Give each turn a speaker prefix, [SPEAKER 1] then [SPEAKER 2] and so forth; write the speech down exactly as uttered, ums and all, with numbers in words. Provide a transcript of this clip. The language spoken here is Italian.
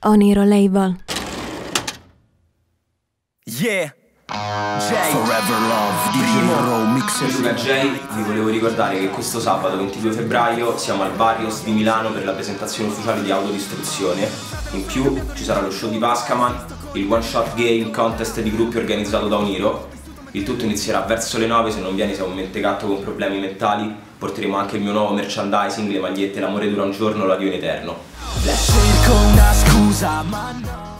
[SPEAKER 1] Oniro Label.
[SPEAKER 2] Yeah, Jay Forever Love di Primo Mix.
[SPEAKER 3] Io Luca Jay, vi volevo ricordare che questo sabato ventidue febbraio siamo al Barrios di Milano per la presentazione ufficiale di Autodistruzione. In più ci sarà lo show di Pascaman, il one shot game contest di gruppi organizzato da Oniro. Il tutto inizierà verso le nove, se non vieni sei un mentegatto con problemi mentali. Porteremo anche il mio nuovo merchandising, le magliette L'amore dura un giorno, l'addio in eterno.
[SPEAKER 2] Cerco una scusa ma no.